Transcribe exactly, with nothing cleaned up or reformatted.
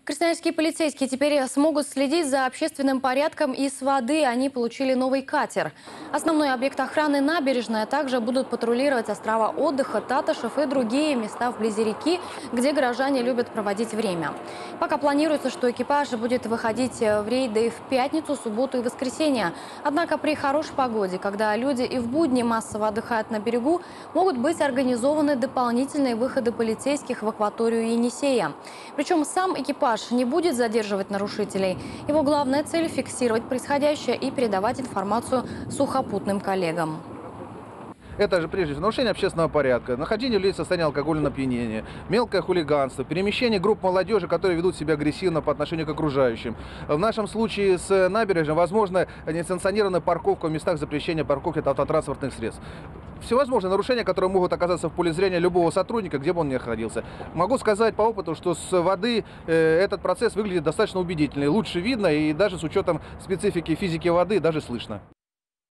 Красноярские полицейские теперь смогут следить за общественным порядком и с воды. Они получили новый катер. Основной объект охраны — набережная. Также будут патрулировать острова отдыха, Татышев и другие места вблизи реки, где горожане любят проводить время. Пока планируется, что экипаж будет выходить в рейды в пятницу, субботу и воскресенье. Однако при хорошей погоде, когда люди и в будни массово отдыхают на берегу, могут быть организованы дополнительные выходы полицейских в акваторию Енисея. Причем сам экипаж не будет задерживать нарушителей. Его главная цель — фиксировать происходящее и передавать информацию сухопутным коллегам. Это же прежде всего нарушение общественного порядка, нахождение людей в состоянии алкогольного опьянения, мелкое хулиганство, перемещение групп молодежи, которые ведут себя агрессивно по отношению к окружающим. В нашем случае с набережной возможно несанкционированная парковка в местах запрещения парковки автотранспортных средств. Всевозможные нарушения, которые могут оказаться в поле зрения любого сотрудника, где бы он ни находился. Могу сказать по опыту, что с воды э, этот процесс выглядит достаточно убедительно. Лучше видно, и даже с учетом специфики физики воды даже слышно.